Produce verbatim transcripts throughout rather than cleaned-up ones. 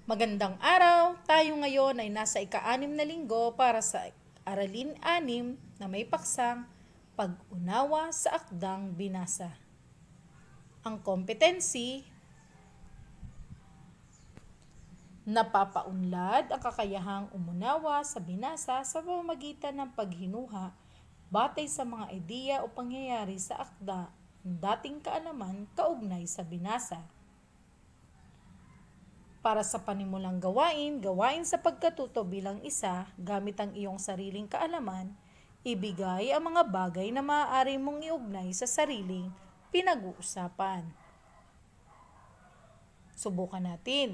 Magandang araw! Tayo ngayon ay nasa ika-anim na linggo para sa Aralin anim na may paksang Pag-unawa sa Akdang Binasa. Ang competency, napapaunlad ang kakayahang umunawa sa binasa sa pamamagitan ng paghinuha batay sa mga ideya o pangyayari sa akda ng dating kaalaman kaugnay sa binasa. Para sa panimulang gawain, gawain sa pagkatuto bilang isa gamit ang iyong sariling kaalaman, ibigay ang mga bagay na maaari mong iugnay sa sariling pinag-uusapan. Subukan natin.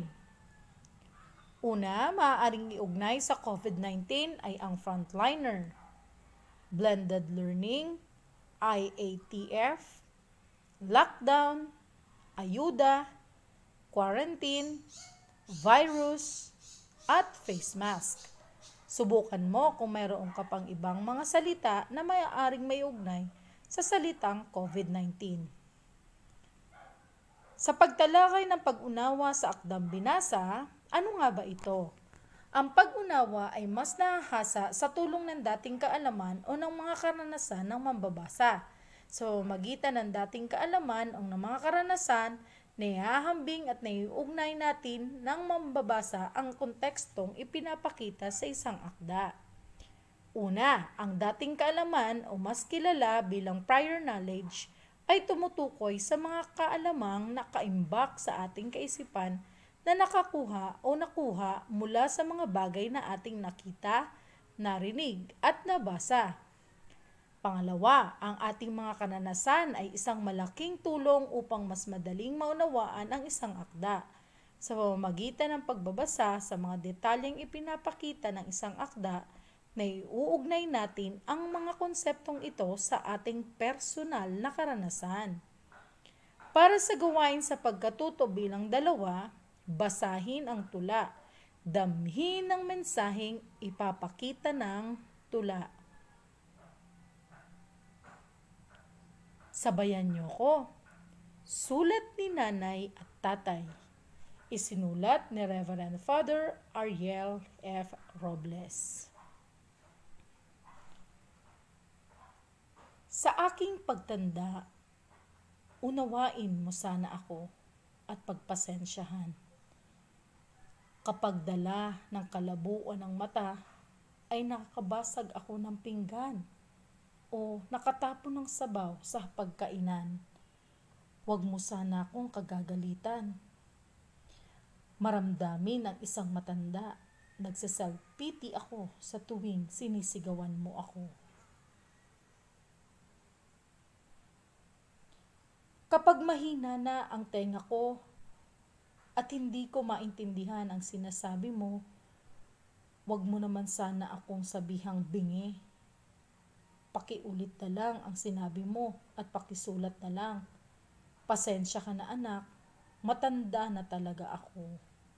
Una, maaaring iugnay sa COVID nineteen ay ang frontliner, blended learning, I A T F, lockdown, ayuda, quarantine, virus, at face mask. Subukan mo kung mayroon ka pang ibang mga salita na maaaring may ugnay sa salitang COVID nineteen. Sa pagtalakay ng pag-unawa sa akdang binasa, ano nga ba ito? Ang pag-unawa ay mas nahahasa sa tulong ng dating kaalaman o ng mga karanasan ng mambabasa. So, magitan ng dating kaalaman o ng mga karanasan, naihahambing at naiugnay natin ng mambabasa ang kontekstong ipinapakita sa isang akda. Una, ang dating kaalaman o mas kilala bilang prior knowledge ay tumutukoy sa mga kaalamang nakaimbak sa ating kaisipan na nakakuha o nakuha mula sa mga bagay na ating nakita, narinig at nabasa. Pangalawa, ang ating mga karanasan ay isang malaking tulong upang mas madaling maunawaan ang isang akda. Sa pamamagitan ng pagbabasa sa mga detalyeng ipinapakita ng isang akda, na iuugnay natin ang mga konseptong ito sa ating personal na karanasan. Para sa gawain sa pagkatuto bilang dalawa, basahin ang tula. Damhin ang mensaheng ipapakita ng tula. Sabayan niyo ko. Sulat ni Nanay at Tatay. Isinulat ni Reverend Father Ariel F. Robles. Sa aking pagtanda, unawain mo sana ako at pagpasensyahan. Kapag dala ng kalabuan ng mata, ay nakakabasag ako ng pinggan o nakatapon ng sabaw sa pagkainan. Huwag mo sana akong kagagalitan. Maramdamin ang isang matanda, nagsaself-pity ako sa tuwing sinisigawan mo ako. Kapag mahina na ang tenga ko at hindi ko maintindihan ang sinasabi mo, huwag mo naman sana akong sabihang bingi. Pakiulit na lang ang sinabi mo at pakisulat na lang. Pasensya ka na anak, matanda na talaga ako.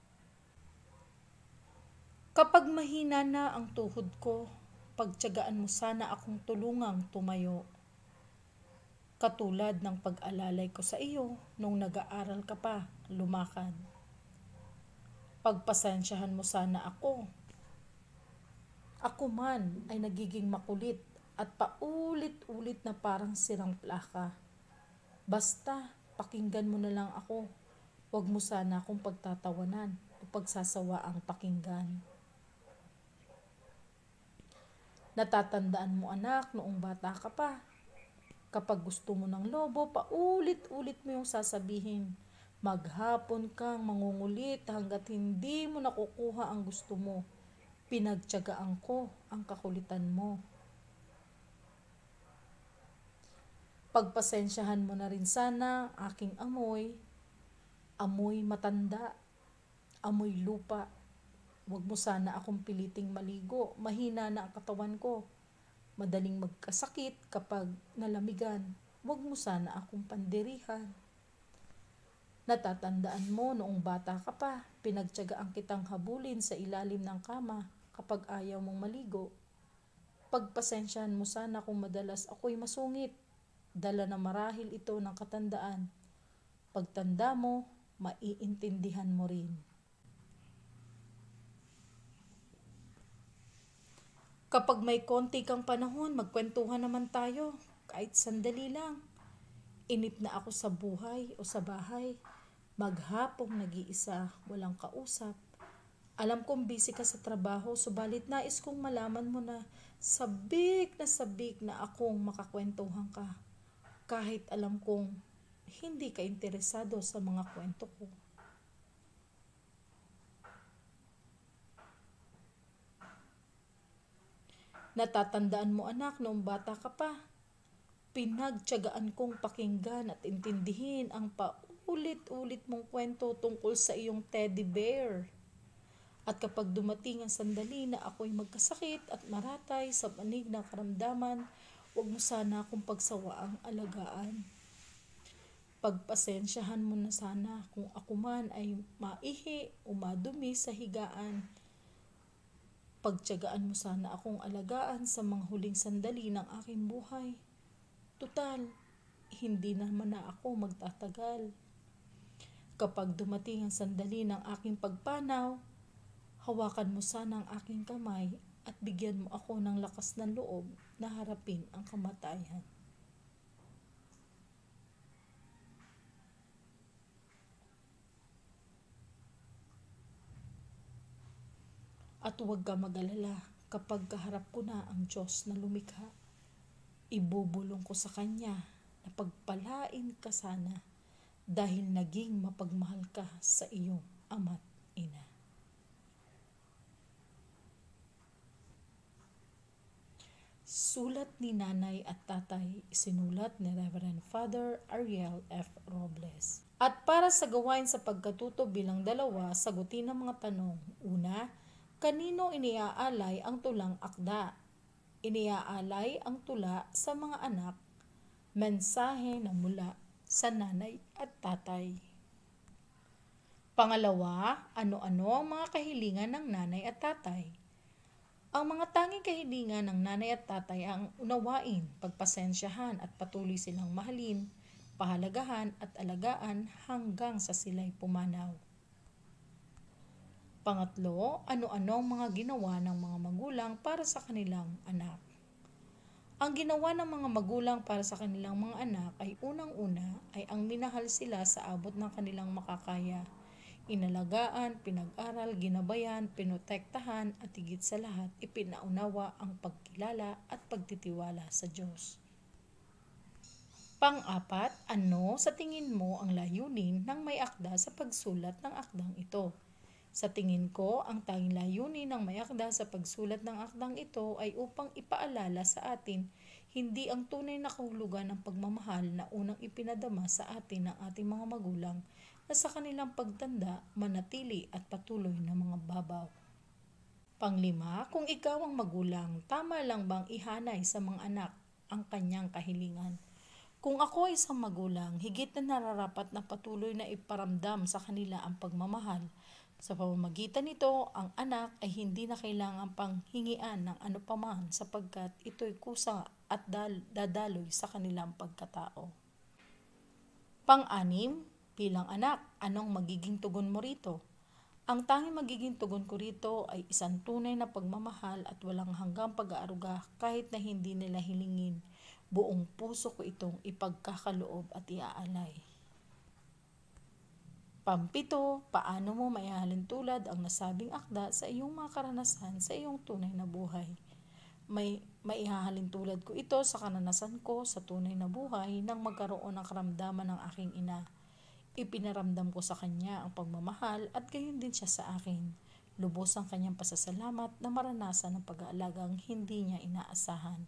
Kapag mahina na ang tuhod ko, pagtiyagaan mo sana akong tulungang tumayo. Katulad ng pag-alalay ko sa iyo nung nag-aaral ka pa, lumakad. Pagpasensyahan mo sana ako. Ako man ay nagiging makulit at paulit-ulit na parang sirang plaka. Basta, pakinggan mo na lang ako. Huwag mo sana akong pagtatawanan o pagsasawaang pakinggan. Natatandaan mo anak noong bata ka pa. Kapag gusto mo ng lobo, paulit-ulit mo yung sasabihin. Maghapon kang mangungulit hanggat hindi mo nakukuha ang gusto mo. Pinagtiyagaan ko ang kakulitan mo. Pagpasensyahan mo na rin sana aking amoy. Amoy matanda. Amoy lupa. Huwag mo sana akong piliting maligo. Mahina na ang katawan ko. Madaling magkasakit kapag nalamigan. Huwag mo sana akong pandirihan. Natatandaan mo noong bata ka pa, pinagtiyagaan kitang habulin sa ilalim ng kama kapag ayaw mong maligo. Pagpasensyahan mo sana kung madalas ako'y masungit. Dala na marahil ito ng katandaan. Pagtanda mo, maiintindihan mo rin. Kapag may konti kang panahon, magkwentuhan naman tayo, kahit sandali lang. Inip na ako sa buhay o sa bahay. Maghapong nag-iisa, walang kausap. Alam kong busy ka sa trabaho, subalit nais kong malaman mo na sabik na sabik na akong makakwentuhan ka. Kahit alam kong hindi ka interesado sa mga kwento ko. Natatandaan mo anak, noong bata ka pa, pinagtiyagaan kong pakinggan at intindihin ang paulit-ulit mong kwento tungkol sa iyong teddy bear. At kapag dumating ang sandali na ako'y magkasakit at maratay sa panig ng karamdaman, huwag mo sana akong pagsawaang alagaan. Pagpasensyahan mo na sana kung ako man ay maihi o madumi sa higaan. Pagtiyagaan mo sana akong alagaan sa mga huling sandali ng aking buhay. Tutal, hindi naman na ako magtatagal. Kapag dumating ang sandali ng aking pagpanaw, hawakan mo sana ang aking kamay at bigyan mo ako ng lakas ng loob na harapin ang kamatayan. At huwag ka mag-alala, kapag kaharap ko na ang Diyos na lumikha, ibubulong ko sa Kanya na pagpalain ka sana dahil naging mapagmahal ka sa iyong ama't ina. Sulat ni Nanay at Tatay, isinulat ni Reverend Father Ariel F. Robles. At para sa gawain sa pagkatuto bilang dalawa, sagutin ang mga tanong. Una, kanino iniaalay ang tulang akda? Iniaalay ang tula sa mga anak. Mensahe na mula sa nanay at tatay. Pangalawa, ano-ano ang mga kahilingan ng nanay at tatay? Ang mga tanging kahilingan ng nanay at tatay ang unawain, pagpasensyahan at patuloy silang mahalin, pahalagahan at alagaan hanggang sa sila'y pumanaw. Pangatlo, ano-ano ang mga ginawa ng mga magulang para sa kanilang anak? Ang ginawa ng mga magulang para sa kanilang mga anak ay unang-una ay ang minahal sila sa abot ng kanilang makakaya. Inalagaan, pinag-aral, ginabayan, pinotektahan at higit sa lahat, ipinaunawa ang pagkilala at pagtitiwala sa Diyos. Pang-apat, ano sa tingin mo ang layunin ng may akda sa pagsulat ng akdang ito? Sa tingin ko, ang tanging layunin ng may akda sa pagsulat ng akdang ito ay upang ipaalala sa atin hindi ang tunay na kahulugan ng pagmamahal na unang ipinadama sa atin ng ating mga magulang na sa kanilang pagtanda, manatili at patuloy na mga babaw. Panglima, kung ikaw ang magulang, tama lang bang ihanay sa mga anak ang kanyang kahilingan? Kung ako ay isang magulang, higit na nararapat na patuloy na iparamdam sa kanila ang pagmamahal. Sa pamamagitan nito, ang anak ay hindi na kailangan pang hingian ng ano paman sapagkat ito'y kusa at dal- dadaloy sa kanilang pagkatao. Pang-anim, bilang anak, anong magiging tugon mo rito? Ang tanging magiging tugon ko rito ay isang tunay na pagmamahal at walang hanggang pag-aaruga kahit na hindi nila hilingin. Buong puso ko itong ipagkakaloob at iaalay. Pampito, paano mo maihalin tulad ang nasabing akda sa iyong mga karanasan sa iyong tunay na buhay? May maihahalin tulad ko ito sa karanasan ko sa tunay na buhay nang magkaroon ng karamdaman ng aking ina. Ipinaramdam ko sa kanya ang pagmamahal at gayon din siya sa akin. Lubos ang kanyang pasasalamat na maranasan ng pag-aalagang hindi niya inaasahan.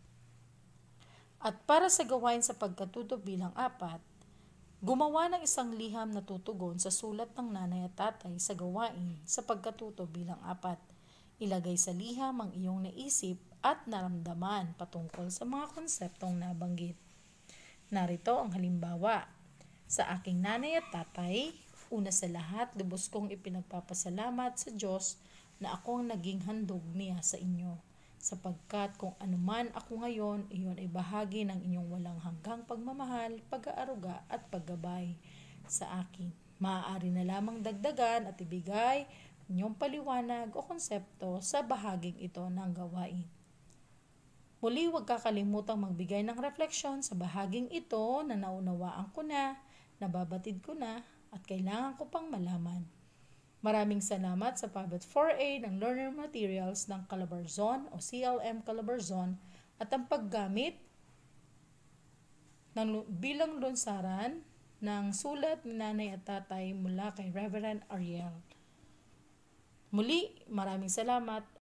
At para sa gawain sa pagkatuto bilang apat, gumawa ng isang liham na tutugon sa sulat ng nanay at tatay sa gawain sa pagkatuto bilang apat. Ilagay sa liham ang iyong naisip at naramdaman patungkol sa mga konseptong nabanggit. Narito ang halimbawa. Sa aking nanay at tatay, una sa lahat, lubos kong ipinagpapasalamat sa Diyos na ako ang naging handog niya sa inyo. Sapagkat kung anuman ako ngayon, iyon ay bahagi ng inyong walang hanggang pagmamahal, pag-aaruga at paggabay sa akin. Maaari na lamang dagdagan at ibigay, inyong paliwanag o konsepto sa bahaging ito ng gawain. Muli, huwag kakalimutang magbigay ng refleksyon sa bahaging ito na naunawaan ko na, nababatid ko na, at kailangan ko pang malaman. Maraming salamat sa Pabot four A ng Learner Materials ng Calabarzon o C L M Calabarzon at ang paggamit ng bilang lunsaran ng sulat ni Nanay at Tatay mula kay Reverend Ariel. Muli, maraming salamat.